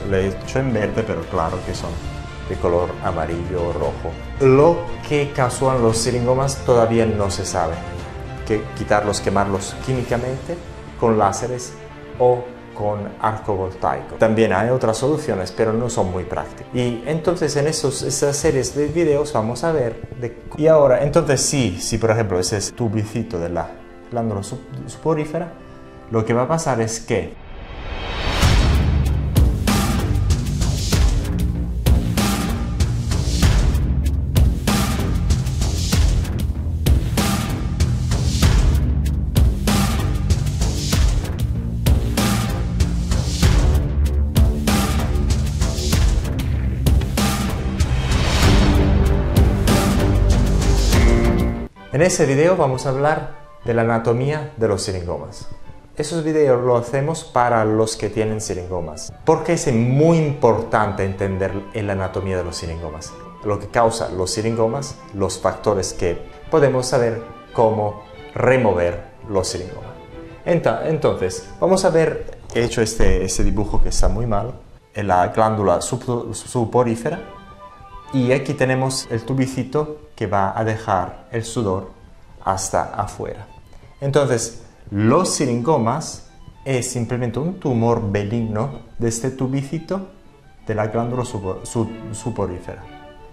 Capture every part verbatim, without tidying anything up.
Le he hecho en verde, pero claro que son de color amarillo o rojo. Lo que causan los siringomas todavía no se sabe. Que quitarlos, quemarlos químicamente con láseres o con arco voltaico. También hay otras soluciones, pero no son muy prácticas. Y entonces en esos, esas series de videos vamos a ver... De... Y ahora, entonces sí, si por ejemplo ese es tubicito de la glándula suporífera, lo que va a pasar es que en ese video vamos a hablar de la anatomía de los siringomas. Esos videos los hacemos para los que tienen siringomas, porque es muy importante entender la anatomía de los siringomas, lo que causa los siringomas, los factores que podemos saber cómo remover los siringomas. Entonces, vamos a ver, he hecho este, este dibujo que está muy mal, en la glándula suporífera, y aquí tenemos el tubicito que va a dejar el sudor hasta afuera. Entonces, los siringomas es simplemente un tumor benigno de este tubicito de la glándula suporífera.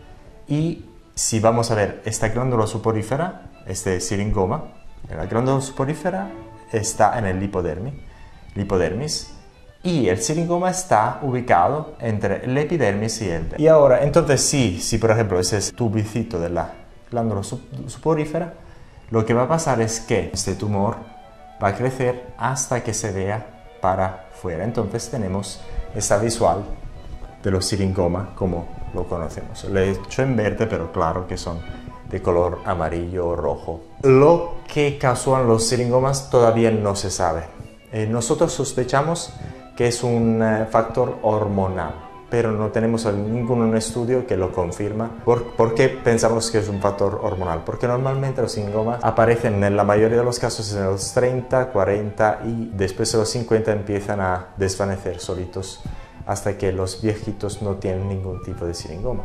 Y si vamos a ver esta glándula suporífera, este siringoma, en la glándula suporífera está en el hipodermis, hipodermis y el siringoma está ubicado entre el epidermis y el dermis. Y ahora, entonces sí, si por ejemplo ese es el tubicito de la glándula suporífera, lo que va a pasar es que este tumor va a crecer hasta que se vea para afuera. Entonces tenemos esta visual de los siringomas como lo conocemos. Le he hecho en verde, pero claro que son de color amarillo o rojo. Lo que causan los siringomas todavía no se sabe. Eh, nosotros sospechamos que es un eh, factor hormonal, pero no tenemos ningún estudio que lo confirma. ¿Por, ¿Por qué pensamos que es un factor hormonal? Porque normalmente los siringomas aparecen en la mayoría de los casos en los treinta, cuarenta y después de los cincuenta empiezan a desvanecer solitos hasta que los viejitos no tienen ningún tipo de siringoma.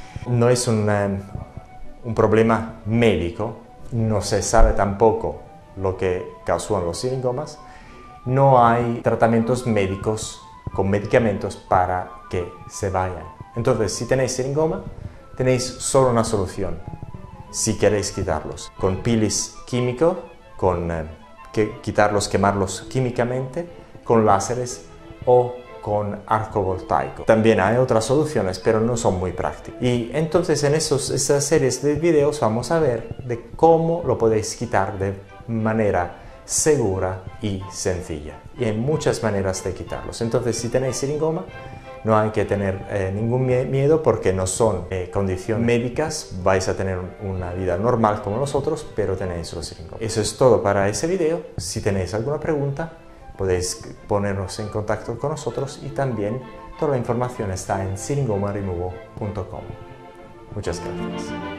No es un, um, un problema médico, no se sabe tampoco lo que causan los siringomas. No hay tratamientos médicos con medicamentos para que se vayan. Entonces, si tenéis siringoma, tenéis solo una solución, si queréis quitarlos. Con pilis químico, con eh, que quitarlos, quemarlos químicamente, con láseres o con arco voltaico. También hay otras soluciones, pero no son muy prácticas. Y entonces en esos, esas series de videos vamos a ver de cómo lo podéis quitar de manera segura y sencilla. Y hay muchas maneras de quitarlos. Entonces, si tenéis siringoma, no hay que tener eh, ningún miedo porque no son eh, condiciones médicas. Vais a tener una vida normal como nosotros, pero tenéis los siringomas. Eso es todo para ese video. Si tenéis alguna pregunta, podéis ponernos en contacto con nosotros y también toda la información está en siringoma removal punto com. Muchas gracias.